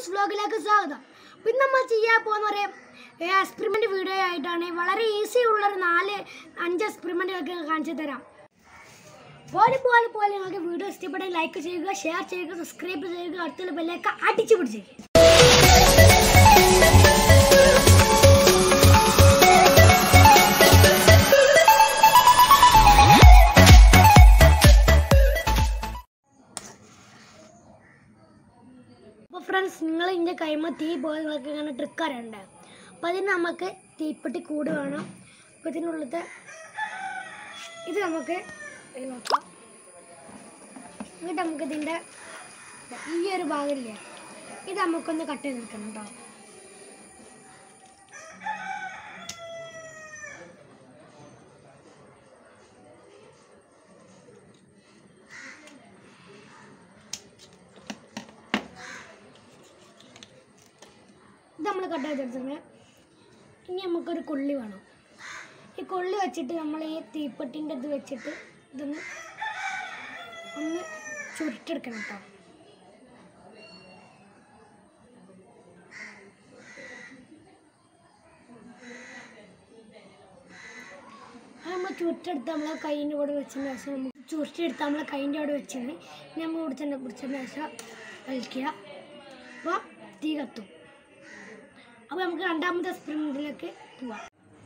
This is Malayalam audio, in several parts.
ന്യൂസ് വ്ലോഗിലേക്ക് സ്വാഗതം. പിന്നെ നമ്മൾ ചെയ്യാൻ പോകുന്ന ഒരു എക്സ്പെരിമെന്റ് വീഡിയോ ആയിട്ടാണ്. വളരെ ഈസി ഉള്ളൊരു 4-5 എക്സ്പെരിമെന്റുകളൊക്കെ കാണിച്ചു തരാം. പോലെ നിങ്ങൾക്ക് വീഡിയോ ഇഷ്ടപ്പെട്ട ലൈക്ക് ചെയ്യുക, ഷെയർ ചെയ്യുക, സബ്സ്ക്രൈബ് ചെയ്യുക, അടുത്തുള്ള ബെല്ലൈക്കൺ അടിച്ചു പിടിച്ചേക്കുക. അപ്പോൾ ഫ്രണ്ട്സ്, നിങ്ങൾ ഇതിൻ്റെ കൈമ തീ പോലെ നിങ്ങൾക്ക് ഇങ്ങനെ ട്രിക്ക് അറിയണ്ടേ. അപ്പോൾ അതിന് നമുക്ക് തീപ്പെട്ടി കൂട് വേണം. അപ്പോൾ ഇതിനുള്ളത് ഇത് നമുക്ക് നോക്കാം. എന്നിട്ട് നമുക്കിതിൻ്റെ ഈ ഒരു ഭാഗമില്ലേ, ഇത് നമുക്കൊന്ന് കട്ട് ചെയ്തെടുക്കണം കേട്ടോ. ഇത് നമ്മൾ കട്ട് ചെയ്തെടുത്തത്. ഇനി നമുക്കൊരു കൊള്ളി വേണം. ഈ കൊള്ളി വെച്ചിട്ട് നമ്മൾ ഈ തീപ്പെട്ടിൻ്റെ ഇത് വെച്ചിട്ട് ഇതൊന്ന് ചുരുട്ടെടുക്കണം കേട്ടോ. അത് നമ്മൾ ചുരുട്ടെടുത്ത് നമ്മളെ കൈയിൻ്റെ കൂടെ വെച്ചതിന് ശേഷം നമുക്ക് ചുരുട്ടെടുത്ത് നമ്മളെ കൈയിൻ്റെ അവിടെ വെച്ചിട്ട് നമ്മൾ പിടിച്ചതിന് ശേഷം വലിക്കുക. അപ്പോൾ തീ കത്തും. അപ്പോൾ നമുക്ക് രണ്ടാമത്തെ എക്സ്പെരിമെന്റിലേക്ക് പോവാം.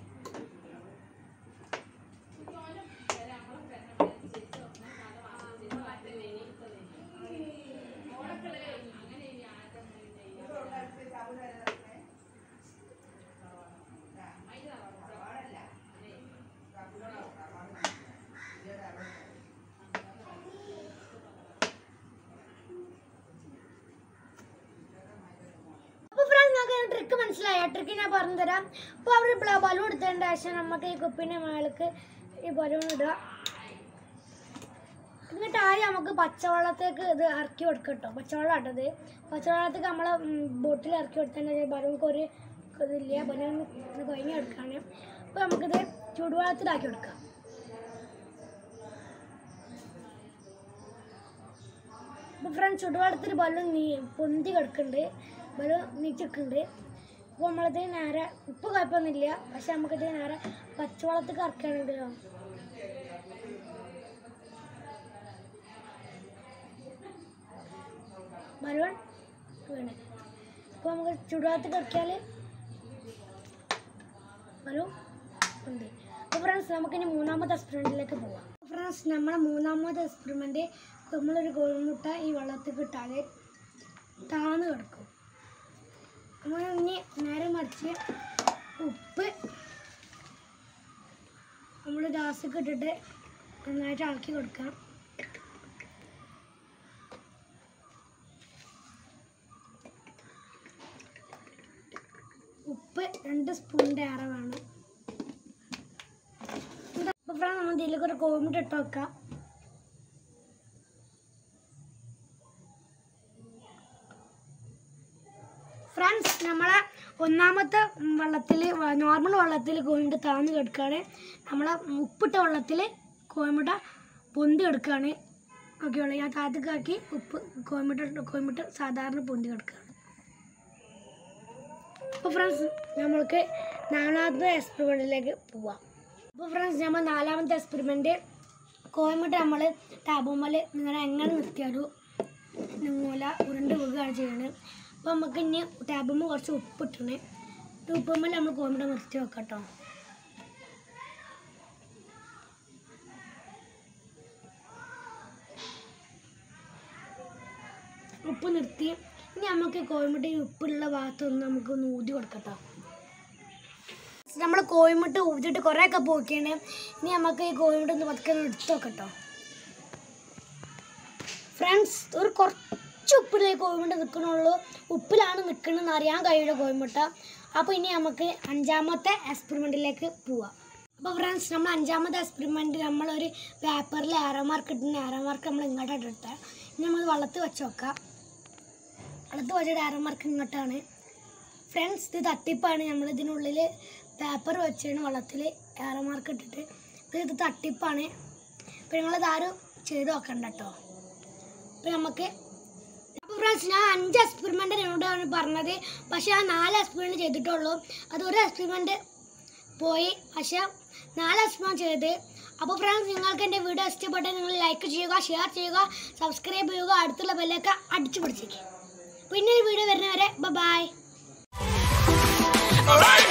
ട്രിക്ക് മനസ്സിലായ ട്രിക്ക് ഞാൻ പറഞ്ഞു തരാം. അപ്പോൾ അവർ ബലൂൺ എടുത്തതിൻ്റെ ശേഷം നമുക്ക് ഈ കുപ്പിൻ്റെ മേലേക്ക് ഈ ബലൂൺ ഇടുക. എന്നിട്ട് ആദ്യം നമുക്ക് പച്ചവെള്ളത്തേക്ക് ഇത് ഇറക്കി കൊടുക്കുക കേട്ടോ. പച്ചവെള്ളം ഇട്ടത് പച്ചവെള്ളത്തേക്ക് നമ്മളെ ബോട്ടിൽ ഇറക്കി കൊടുത്തതിൻ്റെ ബലൂൺക്ക് ഒരു ഇതില്ല, ബലൂൺ കഴിഞ്ഞെടുക്കുകയാണ്. അപ്പോൾ നമുക്കിത് ചൂടുവെള്ളത്തിലാക്കി കൊടുക്കാം. അപ്പോൾ ഫ്രണ്ട്സ്, ചൂടുവെള്ളത്തിൽ ബലൂൺ പൊന്തി കിടക്കുന്നുണ്ട്, ബലൂൺ നീച്ചിട്ടുണ്ട്. അപ്പോൾ നമ്മളിത് നേരെ ഉപ്പ് കുഴപ്പമൊന്നുമില്ല, പക്ഷെ നമുക്കിത് നേരെ പച്ചവെള്ളത്തിൽ ഇറക്കുകയാണെങ്കിലോ ബലൂൺ വീണ്. അപ്പോൾ നമുക്ക് ചൂടുവെള്ളത്തിൽ ഇറക്കിയാൽ ബലൂൺ ഉണ്ട്. അപ്പോൾ ഫ്രണ്ട്സ്, നമുക്കിനി മൂന്നാമത്തെ എക്സ്പെരിമെൻറ്റിലേക്ക് പോവാം. ഫ്രണ്ട്സ്, നമ്മളെ മൂന്നാമത്തെ എക്സ്പെരിമെൻറ്റ് നമ്മളൊരു കോഴിമുട്ട ഈ വെള്ളത്തിൽ ഇട്ടാൽ താന്ന് കിടക്കും. നമ്മൾ ഇനി നേരെ മറിച്ച് ഉപ്പ് നമ്മൾ ഗ്യാസൊക്കെ ഇട്ടിട്ട് നന്നായിട്ട് ഇളക്കി കൊടുക്കാം. ഉപ്പ് 2 സ്പൂണിൻ്റെ ഏറെ വേണം. അപ്പോൾ ഫ്രണ്ട്സ്, നമ്മൾ ഇതിലേക്ക് ഒരു കോഴിമുട്ട ഇട്ട് വെക്കാം. ഫ്രണ്ട്സ്, നമ്മളെ ഒന്നാമത്തെ വെള്ളത്തിൽ നോർമൽ വെള്ളത്തിൽ കോഴിമുട്ട താഴ്ന്ന് കിടക്കുകയാണ്. നമ്മളെ ഉപ്പിട്ട വെള്ളത്തിൽ കോഴിമുട്ട പൊന്തി കിടക്കുകയാണ്. ഓക്കെയുള്ള ഞാൻ താഴത്തേക്കാക്കി കോഴിമുട്ട സാധാരണ പൊന്തി കിടക്കുകയാണ്. അപ്പോൾ ഫ്രണ്ട്സ്, നമ്മൾക്ക് നാലാമത്തെ എക്സ്പെരിമെൻറ്റിലേക്ക് പോവാം. അപ്പോൾ ഫ്രണ്ട്സ്, നമ്മൾ നാലാമത്തെ എക്സ്പെരിമെൻറ്റ് കോഴിമുട്ട നമ്മൾ ടാബുമ്മൽ എങ്ങനെ നിർത്തിയാലും നിങ്ങൂല ഉരുണ്ട് വീഴുകയാണ് ചെയ്യുന്നത്. അപ്പോൾ നമുക്ക് ഇനി ടാബുമ്മ കുറച്ച് ഉപ്പിട്ടണേ. ഉപ്പുമ്മൽ നമ്മൾ കോഴിമുട്ട നിർത്തി വെക്കാം കേട്ടോ. ഉപ്പ് നിർത്തി. ഇനി നമുക്ക് കോഴിമുട്ട ഈ ഉപ്പുള്ള ഭാഗത്തൊന്ന് നമുക്ക് ഊതി കൊടുക്കട്ടോ. നമ്മൾ കോഴിമുട്ട ഊതിയിട്ട് കുറേയൊക്കെ പോക്കിയാണ്. ഇനി നമുക്ക് ഈ കോഴിമുട്ട ഒന്ന് പതുക്കെ എടുത്ത് വെക്കട്ടോ. ഫ്രണ്ട്സ്, ഒരു കുറച്ച് ഉപ്പിലേ കോഴിമുട്ട നിൽക്കണുള്ളൂ. ഉപ്പിലാണ് നിൽക്കണമെന്ന് അറിയാൻ കഴിയുന്ന കോഴിമുട്ട. അപ്പോൾ ഇനി നമുക്ക് അഞ്ചാമത്തെ എക്സ്പെരിമെൻറ്റിലേക്ക് പോവാം. അപ്പോൾ ഫ്രണ്ട്സ്, നമ്മൾ അഞ്ചാമത്തെ എക്സ്പെരിമെൻറ്റ് നമ്മളൊരു പേപ്പറിൽ ആരോ മാർക്ക് ഇട്ടിട്ട് ആരോ മാർക്ക് നമ്മൾ ഇങ്ങോട്ടായിട്ട് ഇട്ട് ഇനി നമ്മൾ വെള്ളത്തിൽ വെച്ച് വെക്കാം. വെള്ളത്തിൽ വെച്ചിട്ട് ആരോ മാർക്ക് ഇങ്ങോട്ടാണ്. ഫ്രണ്ട്സ്, ഇത് തട്ടിപ്പാണ്. നമ്മളിതിനുള്ളിൽ പേപ്പർ വെച്ചാണ് വെള്ളത്തിൽ ആരോ മാർക്ക് ഇട്ടിട്ട്. ഇത് തട്ടിപ്പാണ്. അപ്പോൾ നിങ്ങളിതാരും ചെയ്ത് നോക്കണ്ട കേട്ടോ. അപ്പോൾ നമുക്ക് ഫ്രണ്ട്സ് ഞാൻ 5 എക്സ്പെരിമെൻ്റ് എന്നോടാണ് പറഞ്ഞത്. പക്ഷേ ഞാൻ 4 എക്സ്പെരിമെൻ്റ് ചെയ്തിട്ടുള്ളൂ. അത് ഒരു എക്സ്പെരിമെൻ്റ് പോയി, പക്ഷേ 4 എക്സ്പെരിമെൻ്റ് ചെയ്ത്. അപ്പോൾ ഫ്രണ്ട്സ് നിങ്ങൾക്ക് എൻ്റെ വീഡിയോ ഇഷ്ടപ്പെട്ടാൽ നിങ്ങൾ ലൈക്ക് ചെയ്യുക, ഷെയർ ചെയ്യുക, സബ്സ്ക്രൈബ് ചെയ്യുക, അടുത്തുള്ള ബെല്ലൊക്കെ അടിച്ചു പിടിച്ചേക്കുക. പിന്നെ ഒരു വീഡിയോ വരുന്നവരെ ബൈ.